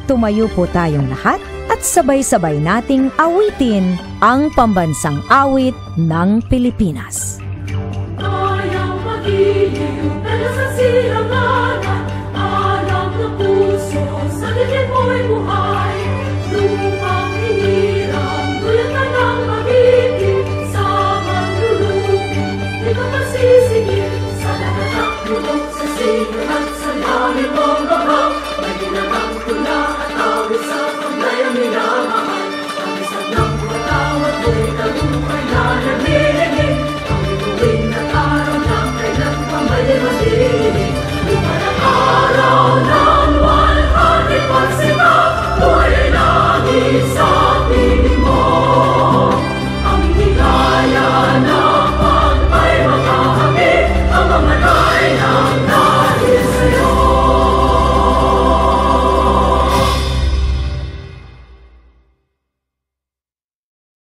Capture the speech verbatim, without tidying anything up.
tumayo po tayong lahat at sabay-sabay nating awitin ang pambansang awit ng Pilipinas. Ayaw mag-iiw, pero sa silangan